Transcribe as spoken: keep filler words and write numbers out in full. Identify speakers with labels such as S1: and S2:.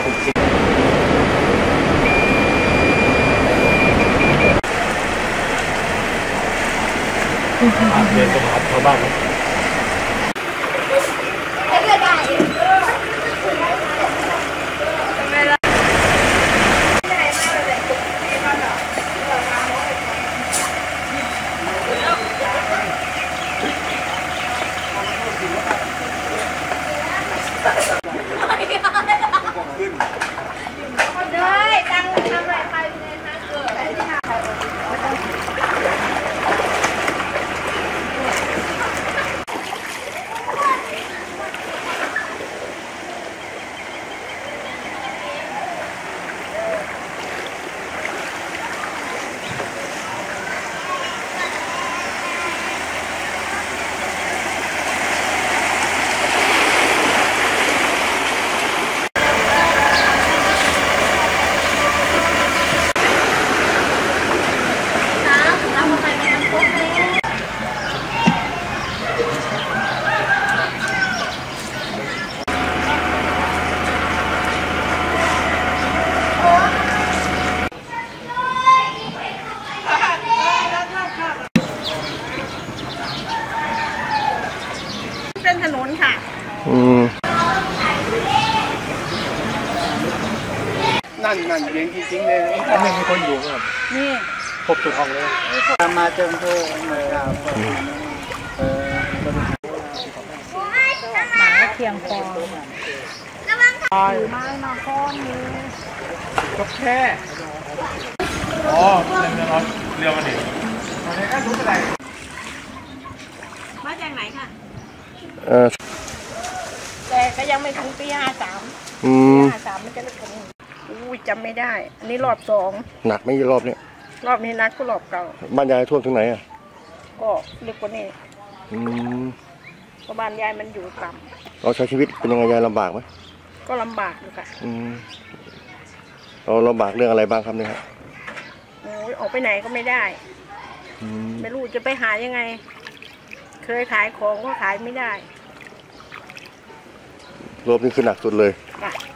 S1: หกสิบเดินไปหาชาวบ้านไหม
S2: เป็นถนนค่ะอืม
S1: นั่นนั่นเย็นจริงๆเลยอันนี้มีคนอยู่ครับนี่ครบทุกห้องเลยมาเจอเพื่อนเลยครับเออ
S2: หมาเคียงคอถือไม้มาค้อนมือ
S1: ก็แค่อ๋อเรือร้อนเรือมันเองตอนนี้ก็รู้อะไร
S2: มาจากไหนค่ะ
S1: เออ
S2: แต่ก็ยังไม่ถึงปีห้าสาม
S1: อืม
S2: ห้าสามมันจะเล็กกว่านี้อุ้ยจำไม่ได้อันนี้รอบสอง
S1: หนักไม่ยี่รอบเนี้ย
S2: รอบนี้นักก็รอบเก่า
S1: บ้านยายท่วมถึงไหนอ่ะ
S2: ก็เล็กกว่านี้
S1: อืม
S2: เพราะบ้านยายมันอยู่ต่
S1: ำเราใช้ชีวิตเป็นยังไงยายลำบากไหม
S2: ก็ลำบากอยู่ค่ะ
S1: อืมเราลำบากเรื่องอะไรบ้างครับเนี่ยครับ
S2: โอ้ยออกไปไหนก็ไม่ได้ไม่รู้จะไปหายังไงเคยขายของก็ขายไม่ได้
S1: รอบนี้คือหนักสุดเลย
S2: ค่ะ